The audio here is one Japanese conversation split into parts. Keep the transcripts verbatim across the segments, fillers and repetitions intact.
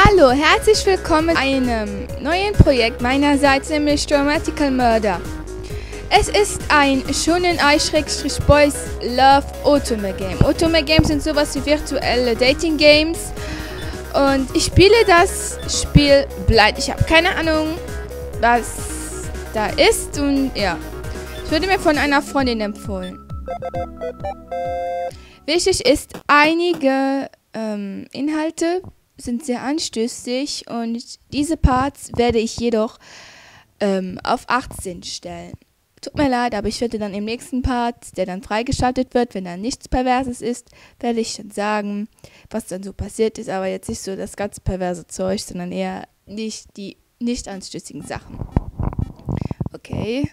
Hallo, herzlich willkommen zu einem neuen Projekt meinerseits, nämlich Dramatical Murder. Es ist ein Shonen I-Boys Love Otome Game. Otome Games sind sowas wie virtuelle Dating Games. Und ich spiele das Spiel blind. Ich habe keine Ahnung, was da ist. Und ja, es wurde mir von einer Freundin empfohlen. Wichtig ist, einige ähm, Inhalte sind sehr anstößig und diese Parts werde ich jedoch ähm, auf achtzehn stellen. Tut mir leid, aber ich werde dann im nächsten Part, der dann freigeschaltet wird, wenn da nichts Perverses ist, werde ich dann sagen, was dann so passiert ist, aber jetzt nicht so das ganz perverse Zeug, sondern eher nicht die nicht anstößigen Sachen. Okay.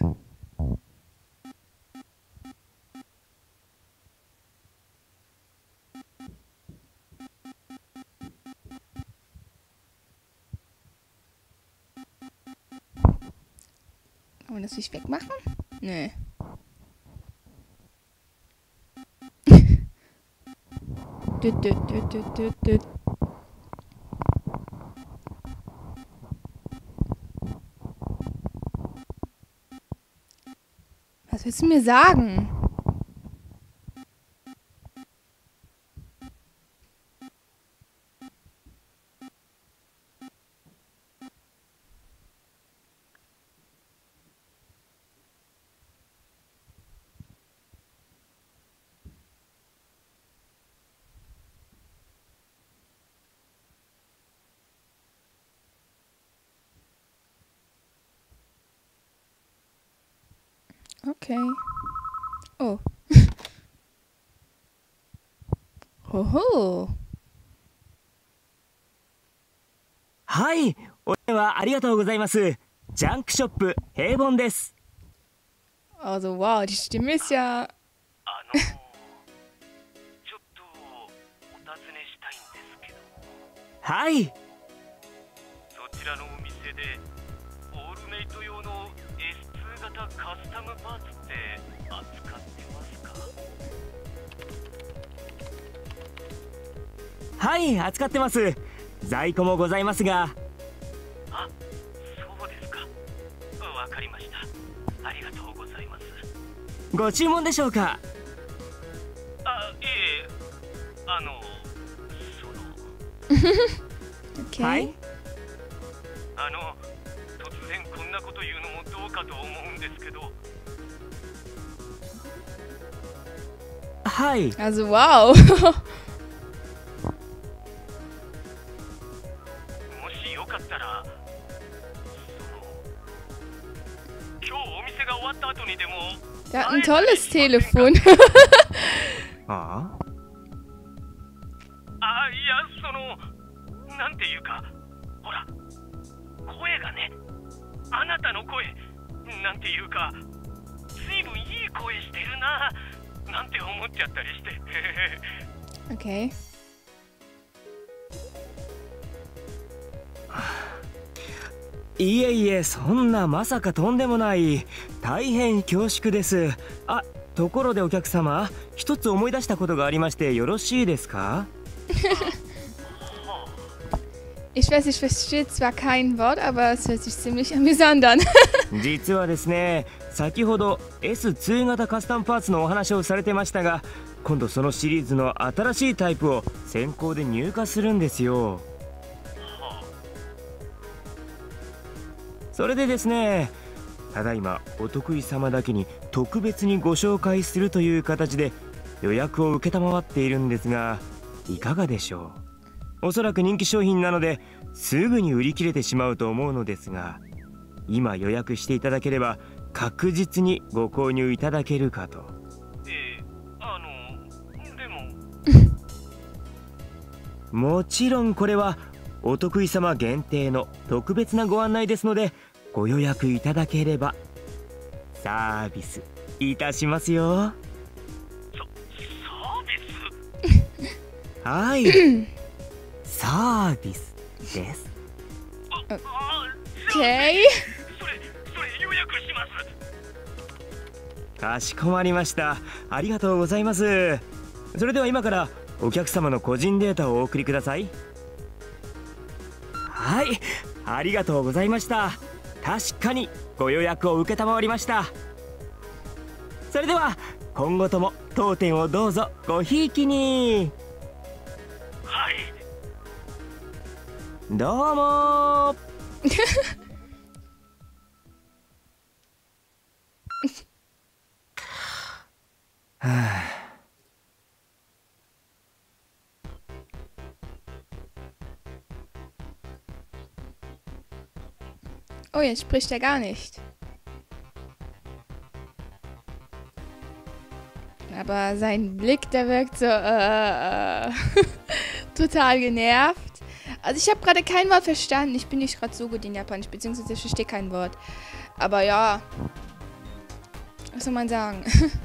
Kann man das nicht wegmachen? Nee. Düt, düt, düt, düt, düt, düt. Was willst du mir sagen? Okay. Oh. Hoho. はい、お電話ありがとうございます。ジャンクショップ平凡です。 Also wow, die Stimme ist ja... あのちょっとお尋ねしたいんですけど。 はい。 そちらのお店でオールメイト用の エスツー 型カスタムパーツって扱ってますか？ はい、扱ってます。在庫もございますが。 あ、そうですか。わかりました。ありがとうございます。 ご注文でしょうか？ あ、いえ、あのその。 Okay. はい。 あの突然こんなこと言うのもどうかと思うんですけど。 はい。 Also wow. もしよかったら、その今日お店が終わった後にでも。 Der hat ein tolles Telefon. ああ。 あ、いや、そのなんていうか、ほら声がね、あなたの声なんていうか、ずいぶんいい声してるななんて思っちゃったりして。 Okay. いえいえ、そんなまさかとんでもない。大変恐縮です。あ、ところでお客様、一つ思い出したことがありましてよろしいですか？ Ich weiß, ich verstehe zwar kein Wort, aber es hört sich ziemlich amüsant an. 実はですね、先ほど エスツー 型カスタムパーツのお話をされてましたが、今度そのシリーズの新しいタイプを先行で入荷するんですよ。それでですね、ただいまお得意様だけに特別にご紹介するという形で予約を承っているんですが、いかがでしょう？おそらく人気商品なのですぐに売り切れてしまうと思うのですが、今予約していただければ確実にご購入いただけるかと。 えー、あのでももちろんこれはお得意様限定の特別なご案内ですので、ご予約いただければサービスいたしますよ。 ササービスはい、サービスです。 あ、あ、 Okay. それそれ予約します。 かしこまりました。ありがとうございます。それでは今からお客様の個人データをお送りください。 はい、ありがとうございました。確かにご予約を承りました。それでは今後とも当店をどうぞごひいきに。 はい。 どうもー。はあ。 Oh, jetzt spricht er gar nicht. Aber sein Blick, der wirkt so äh, total genervt. Also ich habe gerade kein Wort verstanden. Ich bin nicht gerade so gut in Japanisch, beziehungsweise ich verstehe kein Wort. Aber ja, was soll man sagen?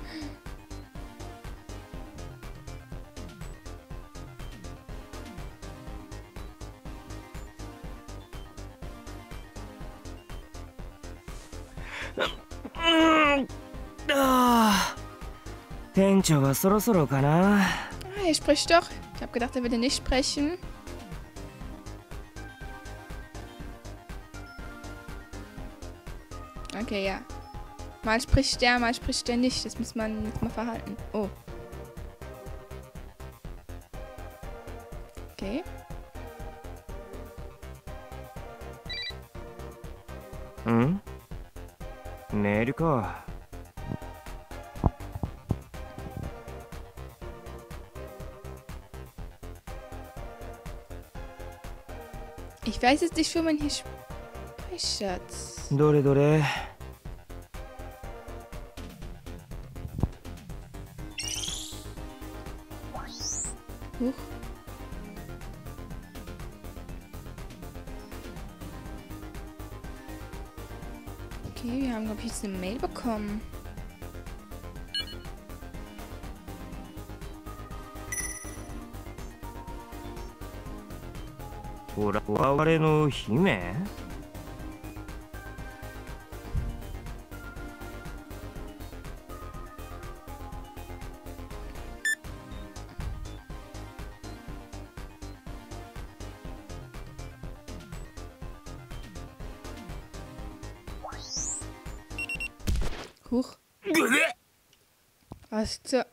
Tenchoはそろそろかな。 Ah, er spricht doch. Ich habe gedacht, er würde nicht sprechen. Okay, ja. Mal spricht der, mal spricht der nicht. Das muss man jetzt mal verhalten. Oh. Okay. Hm? メールか。 Ich weiß jetzt nicht, wo man hier speichert. どれどれ。 Huch. Okay, wir haben, glaube ich, jetzt eine Mail bekommen. Oder我の姫? Huch. Was zur...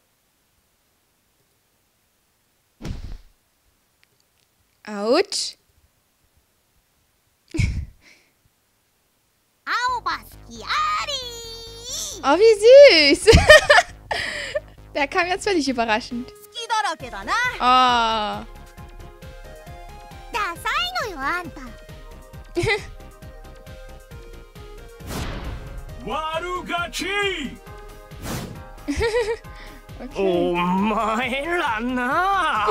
Autsch. Oh, wie süß. Der kam jetzt völlig überraschend. Oh. Okay. お前らな。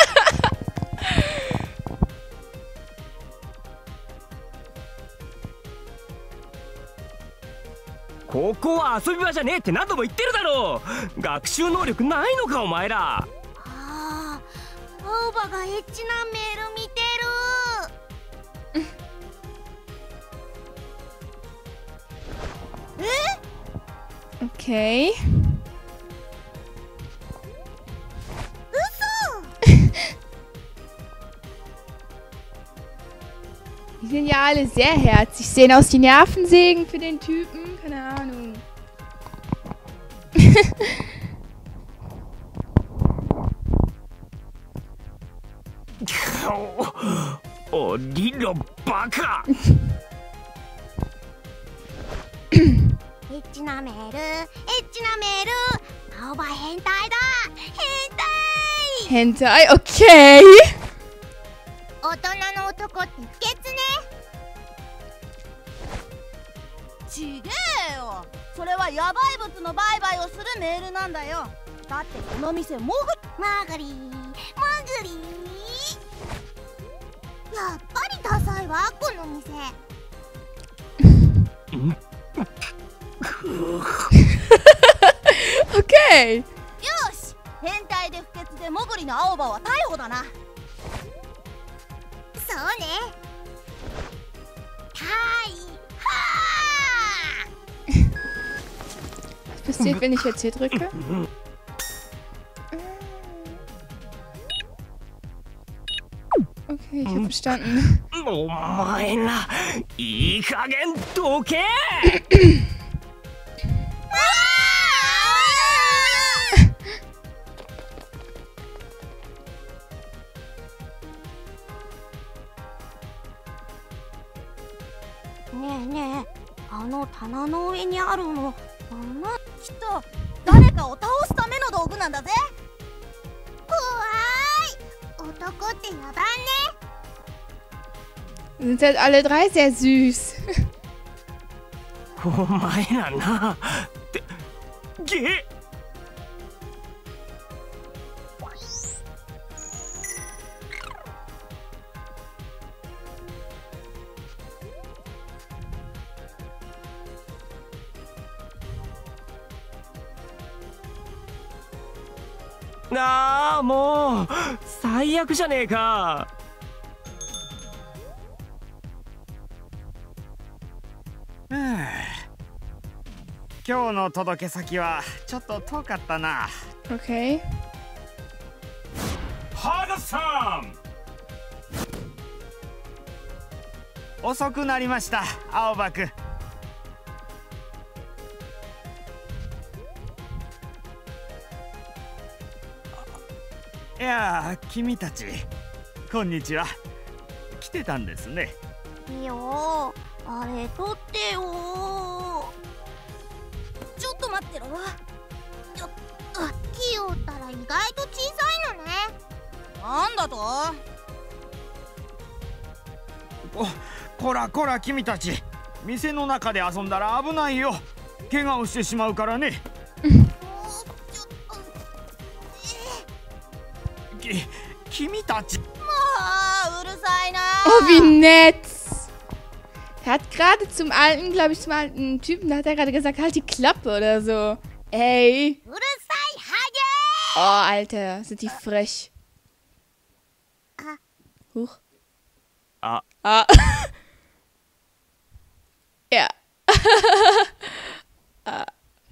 ここは遊び場じゃねえって何度も言ってるだろう。学習能力ないのかお前ら。 ああ、青葉がエッチなメール見てる。え？ Okay. Die sind ja alle sehr herzig. Sehen aus wie Nervensägen für den Typen. Keine Ahnung. Oh, die Baka! エッチなメール、エッチなメール。青葉変態だ。変態。 Hentai, okay. 大人の男って不潔ね。ちげえよ。それはヤバい物の売買をするメールなんだよ。だってこの店もぐまぐりーまぐりー。やっぱりダサいわこの店。 Okay. よし、変態で不潔でもぐりの青葉は逮捕だな。そうね。 Was passiert, wenn ich jetzt hier drücke? Okay, ich habe verstanden. お前らいい加減どけねえねえ、あの棚の上にあるの、あんなきっと誰かを倒すための道具なんだぜ。怖い、男ってやばんね。 Sind halt alle drei sehr süß. お前らなってゲああもう最悪じゃねえか。 今日の届け先はちょっと遠かったな。 Okay. ハダさん、遅くなりました、青葉くん。いやー、君たちこんにちは。来てたんですね。 いいよ、あれ取ってよ。ちょっと待ってろ。ちょっと木を折ったら意外と小さいのね。なんだと？ ここらこら君たち、店の中で遊んだら危ないよ。怪我をしてしまうからね。き君たち。 もううるさいな。 Oh, wie nett. Er hat gerade zum alten, glaube ich, zum alten Typen, da hat er gerade gesagt, halt die Klappe oder so. Ey. うるさいハゲ。 Oh, Alter, sind die frech. Huch. Ah. Ah. Ja. Ah.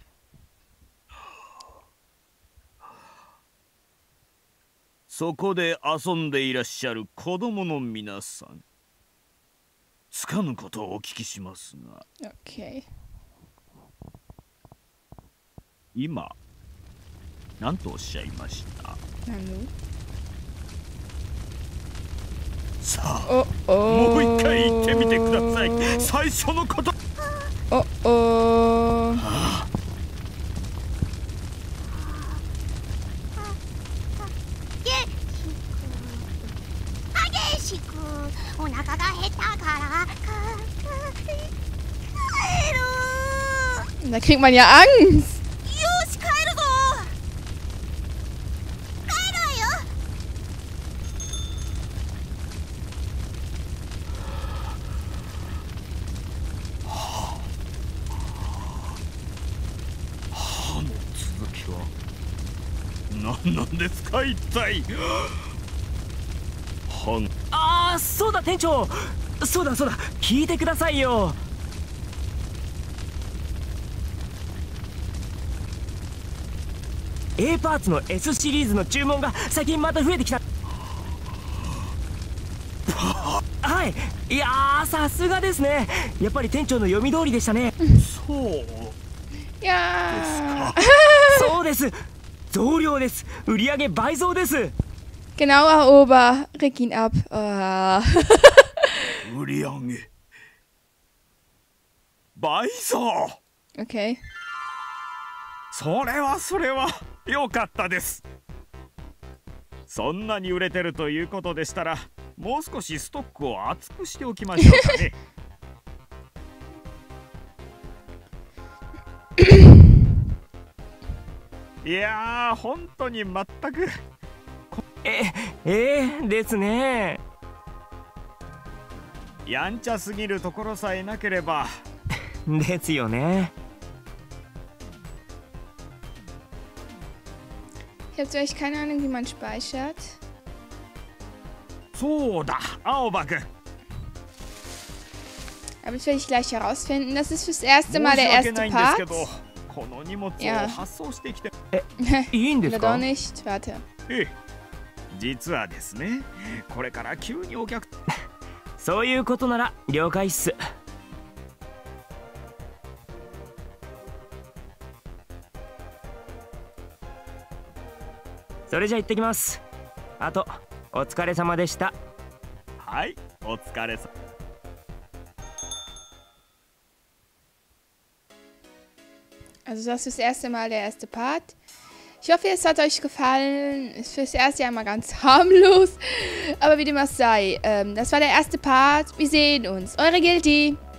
そこで遊んでいらっしゃる子供の皆さん、つかぬことをお聞きしますが、 Okay. 今何とおっしゃいました？ Nanu. さあ、 Oh, oh. もう一回言ってみてください。最初のこと。 Oh, oh. 激しくお腹が減ったから帰る。 Da kriegt man ja Angst. よし帰るぞ。帰るよ。 歯の続きは何なんですか一体。歯のああそうだ店長、そうだそうだ聞いてくださいよ。A パーツの S シリーズの注文が最近また増えてきた。はい、いやーさすがですね。やっぱり店長の読み通りでしたね。 そう Ja. そうです、増量です。売り上げ倍増です。 Genau, Herr Ober. Reg ihn ab. Oh. 売り上げ倍増。 Okay. それはそれは良かったです。そんなに売れてるということでしたら、もう少しストックを厚くしておきましょうかね。いやー、本当に全く。 ええー、ですね。 やんちゃすぎるところさえなければ。 ですよね。 Ich habe zwar echt keine Ahnung, wie man speichert. そうだ、青葉くん。 Aber das werde ich gleich herausfinden. Das ist fürs erste Mal der erste Part. この荷物を発送してきて。 いいんです Oder か？ doch nicht. Warte. ええ、実はですね、これから急にお客そういうことなら了解っす。それじゃ行ってきます。あとお疲れ様でした。 はい、お疲れさ。 Also das ist das erste Mal der erste Part. Ich hoffe, es hat euch gefallen. Ist fürs erste Jahr mal ganz harmlos. Aber wie dem auch sei, ähm, das war der erste Part. Wir sehen uns. Eure Guilty.